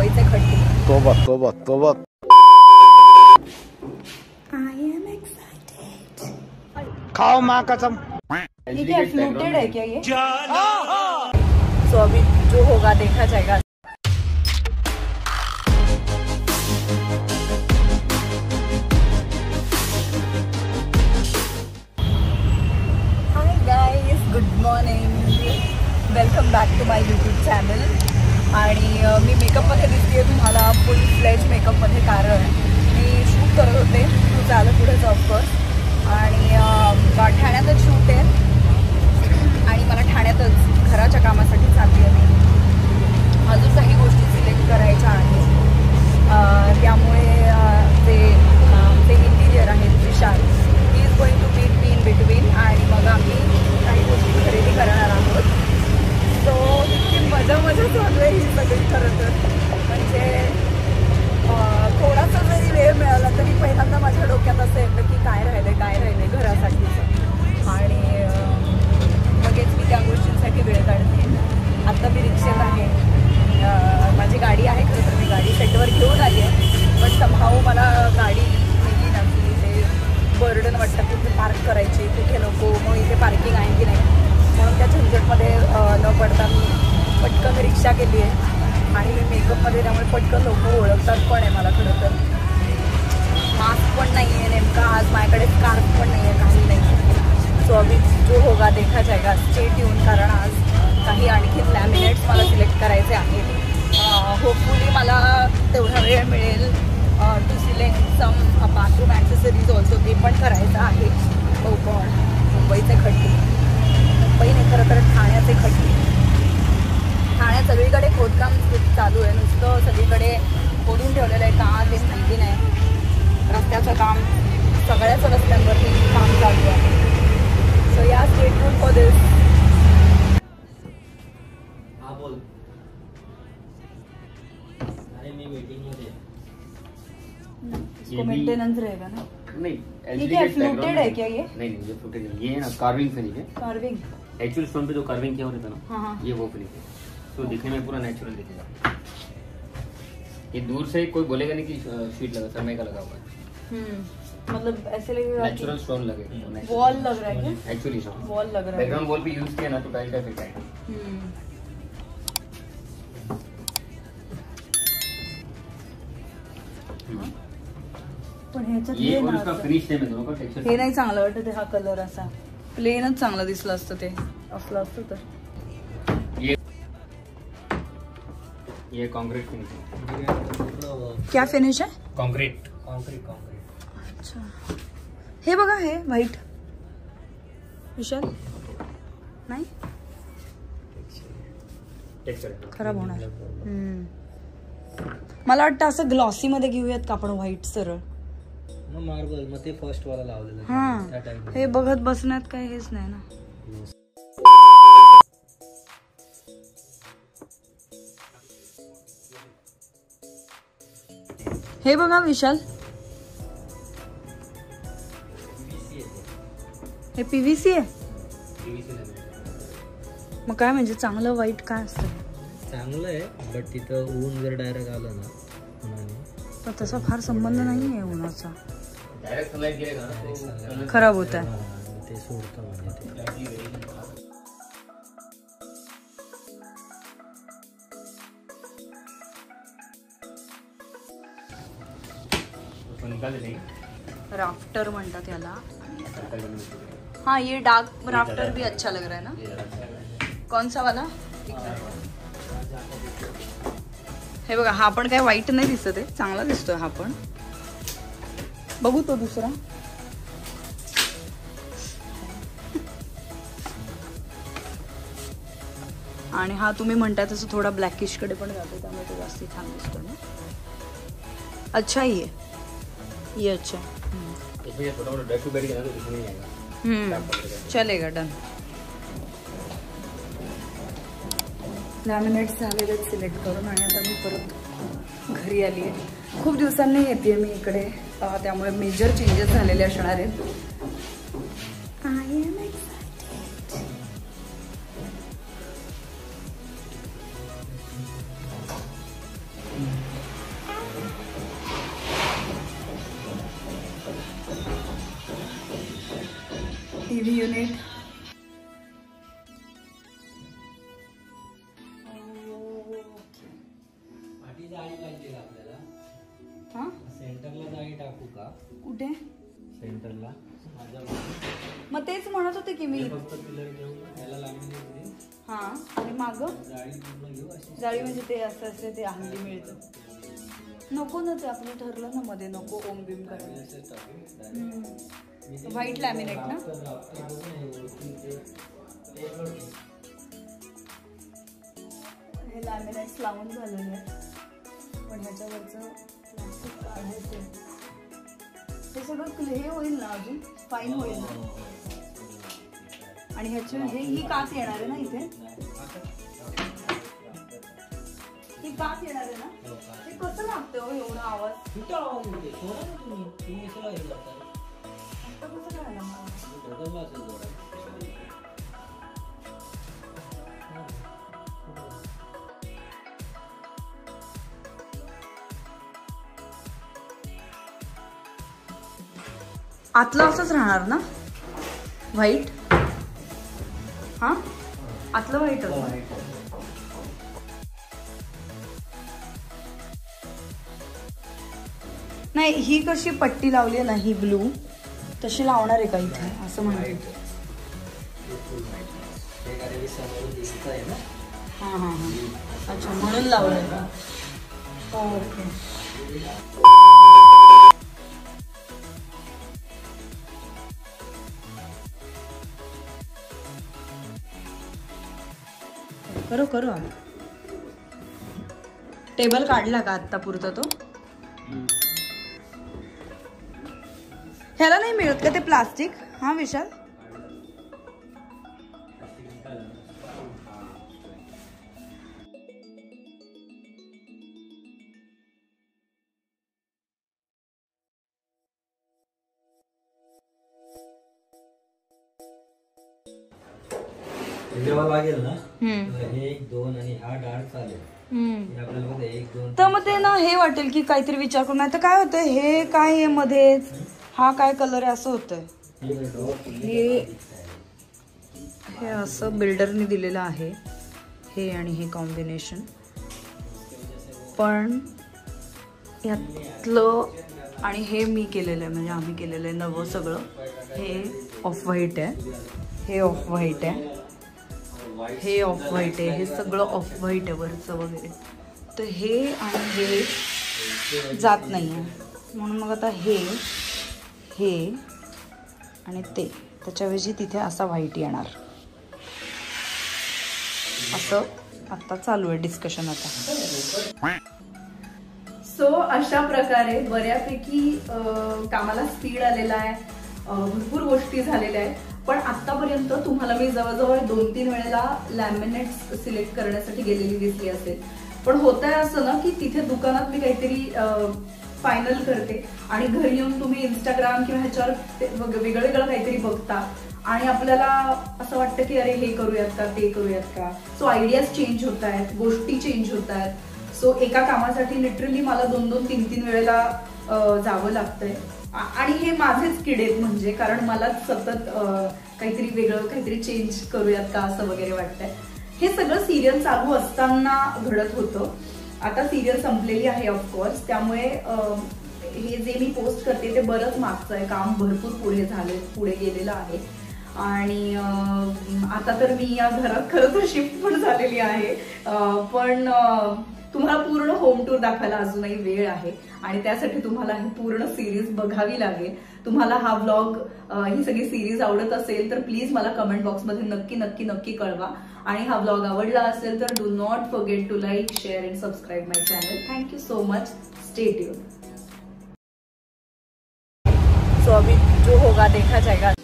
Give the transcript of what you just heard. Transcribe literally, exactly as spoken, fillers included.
मुंबईचे खड्डे. तोबा तोबा तोबा. I am excited. खाओ माँ कसम. ये क्या फ्लूटेड है क्या ये? सो so, अभी जो होगा देखा जाएगा. Hi guys, good morning, welcome back to my YouTube channel. आणि मी मेकअपमध्ये दिसते तुम्हाला फुल फ्लेज मेकअपमध्ये, कारण मी शूट करत होते तू झालं पुढेच ऑफकोर्स. आणि ठाण्यातच शूट आहे आणि मला ठाण्यातच घराच्या कामासाठी चालली आहे. अजून काही गोष्टी सिलेक्ट करायच्या आहेत, त्यामुळे ते ते इंटिरियर आहेत Vishal, he is going to meet me in between आणि मग आम्ही काही गोष्टी खरेदी करणार आहोत. सो इतकी मजा मजा चालू आहे ही सगळी. खरं तर म्हणजे थोडासा जरी वेळ मिळाला तरी पहिल्यांदा माझ्या डोक्यात असं येतं की काय राहिलं काय राहिलं घरासाठीचं, आणि लगेच मी त्या गोष्टींसाठी वेळ काढते. आत्ता मी रिक्षेत आहे, माझी गाडी आहे खरं तर, मी गाडी सेटवर घेऊन आली आहे, पण समहाऊ मला गाडी नेली ना की ते बर्डन वाटतं कुठे पार्क करायची कुठे नको, मग इथे पार्किंग आहे की नाही, म्हणून त्या झंझटमध्ये न पडता मी पटकन रिक्षा केली आहे. आणि मी मेकअपमध्ये त्यामुळे पटकन लोक ओळखतात पण आहे मला. खरं तर मास्क पण नाही आहे नेमका आज माझ्याकडे, स्कार्फ पण नाही आहे, काही नाही. सो अभी जो होगा देखा जाएगा, स्टे ट्यून, कारण आज काही आणखी लॅमिनेट्स मला सिलेक्ट करायचे आहेत. होपफुली मला तेवढा वेळ मिळेल to select some bathroom accessories also, ते पण करायचं आहे. हो पण मुंबईचे खड्डे, मुंबई नाही खरं तर ठाण्याचे खड्डे. ठाण्यात सगळीकडे खोदकाम चालू आहे, नुसतं सगळीकडे खोदून ठेवलेलं आहे का ते माहिती नाही. रस्त्याचं काम, सगळ्याच रस्त्यांवरती काम चालू आहे. सो या स्टे ट्यून फॉर दिस. हां बोल. अरे मी मीटिंगमध्ये. इसको मेंटेनेंस रहेगा ना? नहीं, ये क्या फ्लूटेड है क्या ये? नहीं नहीं, ये फ्लूटेड नहीं, ये है ना कार्विंग फिनिश है. कार्विंग एक्चुअल स्टोन पे जो कार्विंग किया होता है ना, हाँ हाँ, ये वो फिनिश है. तो दिखने में पूरा नेचुरल दिखेगा. ये दूर से कोई बोलेगा नहीं कि शीट लगा, समय का लगा हुआ है. हम्म, मतलब ऐसे लगेगा नेचुरल स्टोन लगेगा. वॉल लग रहा है क्या? एक्चुअली वॉल लग रहा है. बैकग्राउंड वॉल पे यूज किया ना तो टाइल का इफेक्ट आएगा. पण ह्याच्यात ये हे और ना उसका असं. फिनिश है दोनों का टेक्सचर. हे नाही चांगलं वाटत हा कलर, असा प्लेनच चांगलं दिसलं असतं ते असलं असतं तर. ये ये कंक्रीट फिनिश है. क्या फिनिश आहे? Concrete concrete concrete. अच्छा, हे बघा, हे व्हाईट विशाल नाही टेक्सचर खराब होणार. हम्म, मला वाटतं असं ग्लॉसी मध्ये घेऊयात का आपण, व्हाईट सरळ. मार्बल मग ते फर्स्ट वाला लावलेलं हा, हे बघत बसण्यात काय हेच नाही ना. हे बघा विशाल, हे पीव्हीसी आहे. मग काय म्हणजे चांगलं वाईट काय असतं? चांगलं आहे, बट तिथं ऊन जर डायरेक्ट आलं ना पण तसा फार संबंध नाही आहे उन्हाचा. डायरेक्ट सनलाइट गिरेगा ना, खराब होत आहे. ते सोडतं म्हणजे ते. राफ्टर म्हणतात याला. हाँ, ये डार्क राफ्टर भी अच्छा लग रहा है ना. कौन सा वाला? हे बघा, हा पण काय वाईट नाही दिसत आहे, चांगला दिसतोय हा पण. बघू तो दुसरा. आणि हा तुम्ही म्हणताय तसं थोडा ब्लॅकिश कडे पण जातो, त्यामुळे तो जास्त छान दिसतो ना. अच्छा ही है ये, अच्छा. इसमें छोटा मोटा डस्ट बैठ गया तो दिखने नहीं आएगा. हम्म, चलेगा, डन. लॅमिनेट्स झालेले सिलेक्ट करून आणि आता मी परत घरी आली आहे. खूप दिवसांनी येते मी इकडे, त्यामुळे मेजर चेंजेस झालेले असणार आहेत. I am excited. Family unit. पाठी जाळी पाहिजे आपल्याला. हा सेंटरला जाळी टाकू का? कुठे सेंटरला माझ्या मग तेच म्हणत होते की मी. फक्त पिलर घेऊ याला लावून दे. हा आणि माग जाळी पूर्ण घेऊ अशी. जाळी म्हणजे ते असं असते ते हल्ली मिळतं. नको ना ते आपलं ठरलं ना मध्ये नको ओम बिम करायला. व्हाईट लॅमिनेट ना. हे लॅमिनेट्स लावून झालेलं आहे पण ह्याच्यावरचं प्लास्टिक काढायचं. हे सगळं हे होईल ना अजून फाईन होईल ना. आणि ह्याची हे ही काच येणार आहे ना इथे. ही काच येणार आहे ना. हे कसं लागतं हो एवढा आवाज. कुठं आवाज येते? सोडा ना तुम्ही. तुम्ही कशाला हे करता? आता कसं करायला मला. बदलला असेल जरा. आतलं असंच राहणार ना व्हाईट. हा आतलं व्हाईट. नाही ही कशी पट्टी लावली आहे ना ही ब्लू तशी लावणार आहे का इथे असं म्हणते. हां हां हां अच्छा म्हणून लावलंय का. ओके करो करो. टेबल काढला का आत्ता पुरता तो. ह्याला नाही मिळत का ते प्लास्टिक. हा विशाल जेव्हा लागेल ना हे एक दोन आणि हा डाळ चालेल. आपल्याला बघा एक दोन. तर मग ते ना हे वाटेल की काहीतरी विचार करून. नाही तर काय होतंय हे काय आहे मध्येच हा काय कलर आहे असं होतंय. हे हे असं बिल्डरने दिलेलं आहे हे आणि हे कॉम्बिनेशन. पण यातलं आणि हे मी केलेलं आहे म्हणजे आम्ही केलेलं आहे नवं सगळं. हे ऑफ व्हाईट आहे. हे ऑफ व्हाईट आहे. हे ऑफ व्हाईट आहे. हे सगळं ऑफ व्हाईट आहे वरचं वगैरे. तर हे आणि हे जात नाही आहे म्हणून मग आता हे हे आणि ते त्याच्याऐवजी तिथे असा व्हाईट येणार असं आता चालू आहे डिस्कशन आता. सो अशा प्रकारे बऱ्यापैकी कामाला स्पीड आलेला आहे. भरपूर गोष्टी झालेल्या आहेत. पण आतापर्यंत तुम्हाला मी जवळजवळ दोन तीन वेळेला लॅमिनेट्स सिलेक्ट करण्यासाठी गेलेली दिसली असेल. पण होत आहे असं ना की तिथे दुकानात मी काहीतरी फायनल करते आणि घरी येऊन तुम्ही इंस्टाग्राम किंवा ह्याच्यावर वेगळं वेगळं काहीतरी बघता आणि आपल्याला असं वाटतं की अरे हे करूयात का ते करूयात का. सो आयडियाज चेंज होत आहेत. गोष्टी चेंज होत आहेत. सो एका कामासाठी लिटरली मला दोन दोन तीन तीन वेळेला जावं लागतंय. आणि हे माझेच किडेत म्हणजे कारण मलाच सतत काहीतरी वेगळं काहीतरी चेंज करूयात का असं वगैरे वाटतंय. हे सगळं सिरियल चालू असताना घडत होतं. आता सिरियल संपलेली आहे ऑफकोर्स. त्यामुळे हे जे मी पोस्ट करते ते बरंच मागचं आहे. काम भरपूर पुढे झाले पुढे गेलेलं आहे. आणि आता तर मी या घरात खरं तर शिफ्ट पण झालेली आहे. पण तुम्हाला पूर्ण होम टूर दाखवायला अजूनही वेळ आहे आणि त्यासाठी तुम्हाला ही पूर्ण सिरीज बघावी लागेल. तुम्हाला हा व्लॉग ही सगळी सिरीज आवडत असेल तर प्लीज मला कमेंट बॉक्समध्ये नक्की नक्की नक्की कळवा. आणि हा व्लॉग आवडला असेल तर do not forget to like share and subscribe my channel. Thank you so much. Stay tuned. So अभी जो होगा देखा जाएगा.